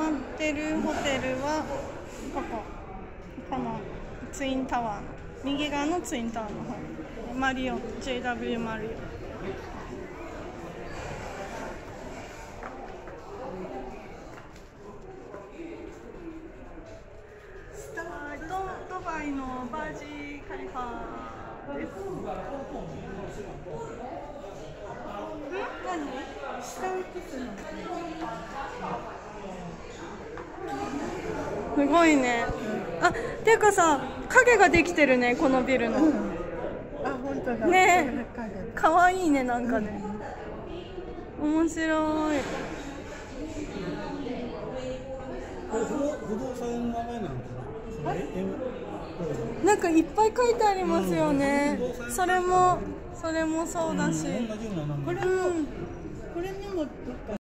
ってるホテルはこのツインタワーの右側のツインタワーの方、マリオ JW マリオ。ドバイのバージカリファです。何？すごいね。あ、ていうかさ、影ができてるね、このビルの。 あ、本当だ。 ね、可愛いね、なんかね。面白い。 不動産の名前なのかな。 なんかいっぱい書いてありますよね。それもそうだし。 同じような名前。 これにもどっか